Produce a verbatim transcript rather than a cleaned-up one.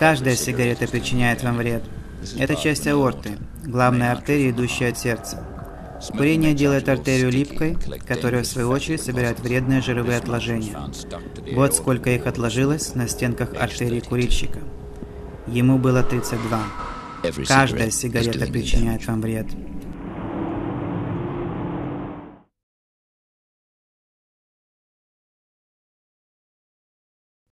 Каждая сигарета причиняет вам вред. Это часть аорты, главная артерия, идущая от сердца. Курение делает артерию липкой, которая в свою очередь собирает вредные жировые отложения. Вот сколько их отложилось на стенках артерии курильщика. Ему было тридцать два. Каждая сигарета причиняет вам вред.